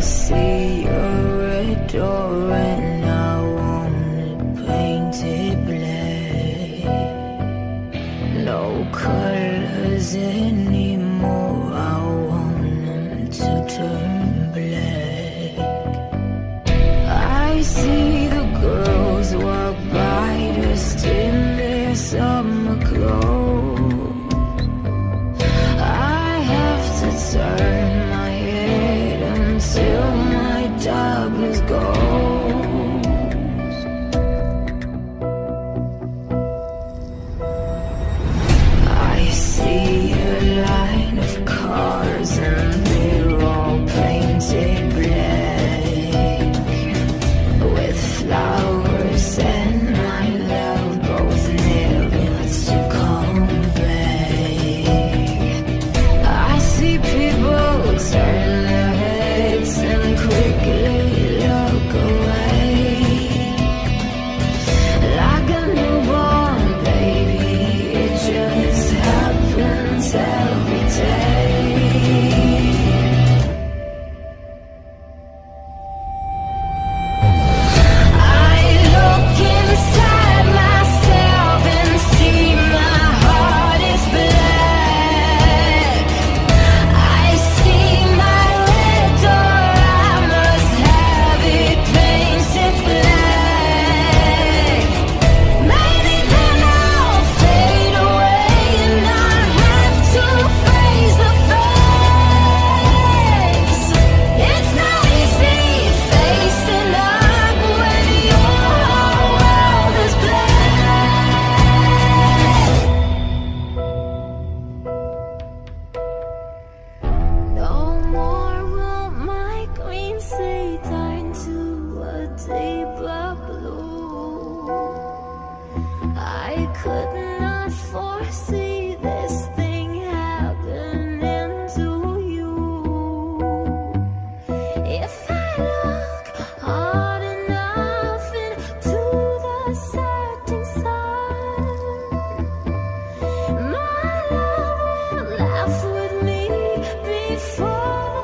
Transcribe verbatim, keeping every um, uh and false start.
see a red door and I want it painted black. No colors anymore, I want them to turn black. I see the girls walk by dressed in their summer clothes. I have to turn my head until my darkness goes. I see a line of cars and they're all painted black, with flowers and my love both never to come back. I see people turn their heads and quickly look away, like a newborn baby, it just happens every day. I look inside myself and see my heart is black. I see my red door, I must have it painted black. Maybe then I'll fade away and not have to face the facts. It's not easy facing up when your whole world is black. No more will my green sea turn to a deeper blue. I could not foresee this thing happening to you. If I look hard enough into the setting sun, my love will laugh with me before